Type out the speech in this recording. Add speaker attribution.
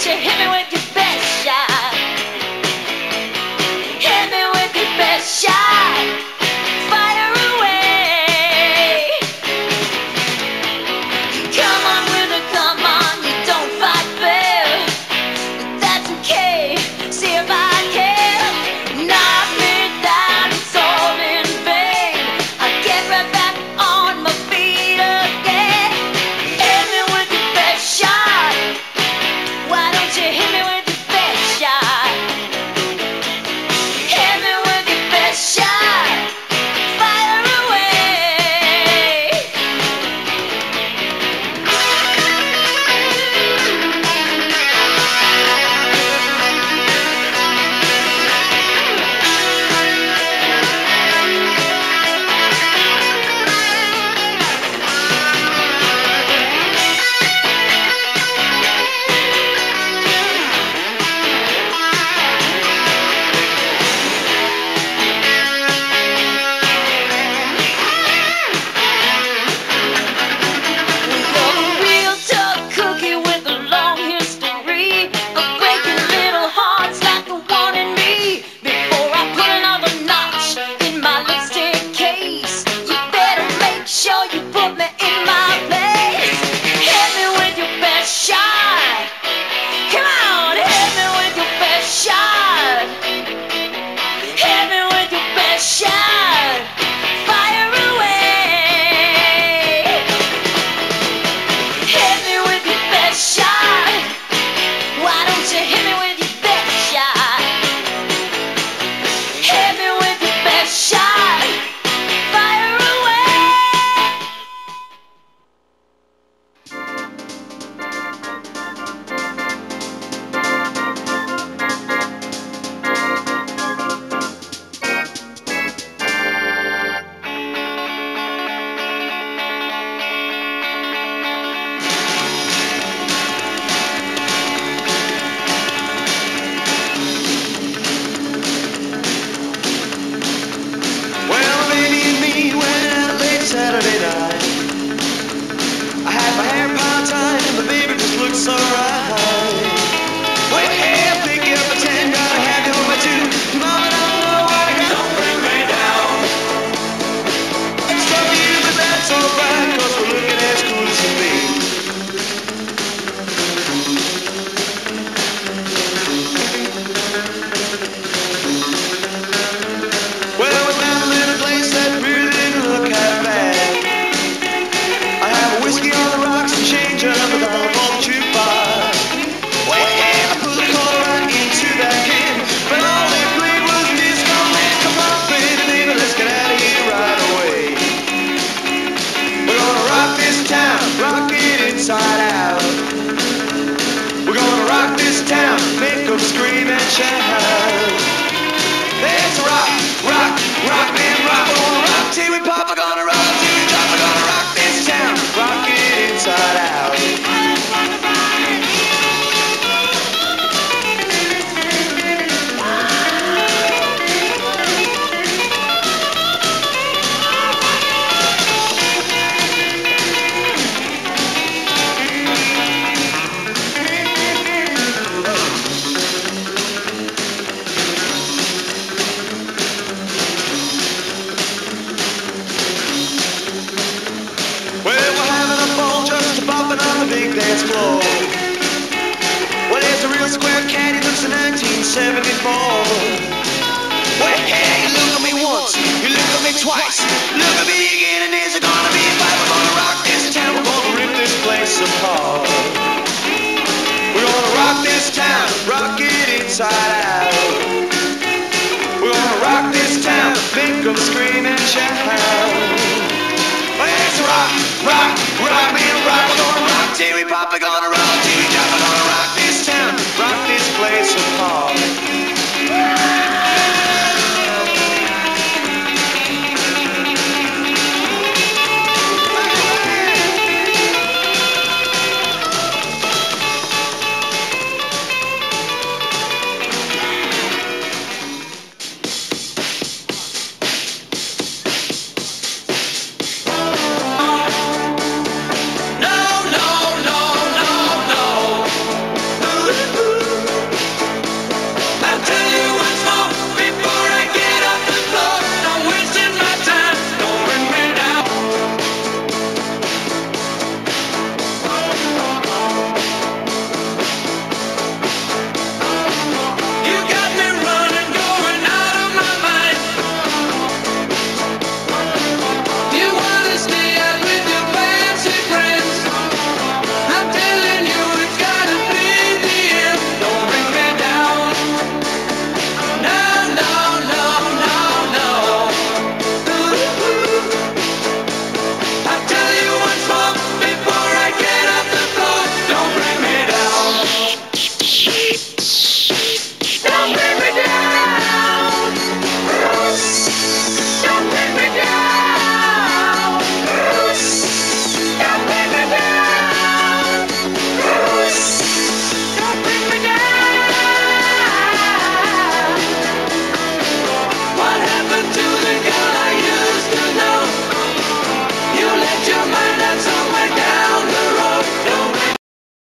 Speaker 1: don't you hit me with your best shot? Hit me with your best shot. Fire away. Come on, winner, come on. You don't fight fair. That's okay. See if I can knock me down. It's all in vain. I get right back on my feet again. Hit me with your best shot. Why don't you hit me with your best shot? Hit me with your best shot. Fire away. You're a real tough cookie with a long history of breaking little hearts like the one in me. Before I put another notch in my lipstick case, you better make sure you put me in my place. Hit me with your best shot. Come on, hit me with your best shot. Hit me with your best shot. Fire away. Hit me with your best shot. Why don't you hit me with your best shot? Hit me with your best shot. Fire away.
Speaker 2: Well, baby and me went out late Saturday night. I had my hair part-time and the baby just looked so right. Well, hey, I pick you up at 10, gotta have you home by 2. Mama, don't know why you don't bring me down. It's tough for you, but that's alright, 'cause we're looking as cool as can be. Well, we found a little place that really didn't look half bad. I have a whiskey on the rocks and change up with all the jukebox. Well, yeah, I put the quarter right into that can, but all they played was disco man. Come on, baby, baby, let's get out of here right away. We're gonna rock this town, rock it inside out. We're gonna rock this town, make them scream and shout. Let's rock, rock, rock, man, rock. We're gonna rock till we pop. We're gonna rock till we drop. We're gonna rock this town, rock it inside out. Well, we're having a ball just a bopping on the big dance floor. Well, there's a real square cat, he looks in 1974. Well, hey, you look at me once, you look at me twice, look at me again, and there's gonna be a fight. We're gonna rock this town, we're gonna rip this place apart. We're gonna rock this town, rock it inside out. We're gonna rock this town, make them scream and shout. Let's rock, rock, rock, man, rock. We're gonna rock till we pop. We're gonna rock till we drop. We're gonna rock this town, rock this place apart.